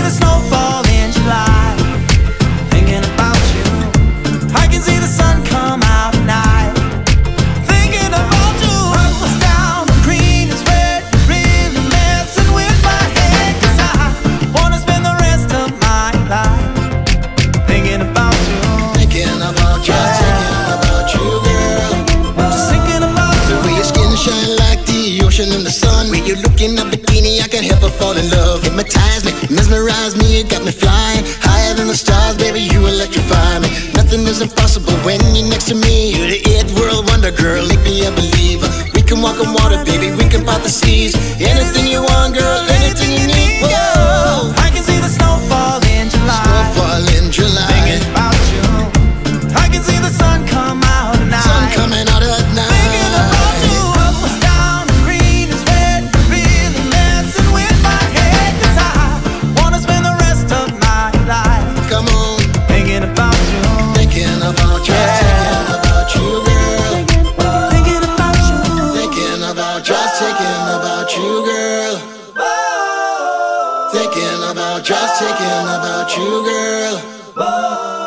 the snowfall in July, thinking about you. I can see the sun come out at night, thinking about you. Purple's down, green is red, really messing with my head. 'Cause I wanna spend the rest of my life thinking about you. Thinking about you, just thinking about you, girl. Just thinking about you. The way your skin shine like the ocean in the sun. When you look in a bikini, I can't help but fall in love. Hypnotize me, mesmerize me, you got me flying higher than the stars, baby, you electrify me. Nothing is impossible when you're next to me. You're the it world wonder, girl, make me a believer. We can walk on water, baby, we can part the seas. Anything you want, girl, anything you need. Whoa. I can see the snowfall in July, Snowfall in July, thinking about you. I can see the sun come out at night, sun coming out at night. thinking about you. Purple's down, green is red, really messing with my head. 'Cause I wanna spend the rest of my life Come on, thinking about you. thinking about you, just thinking about you, girl. Thinking about you. Thinking about, just thinking about you, girl. Thinking about, just thinking about you, girl.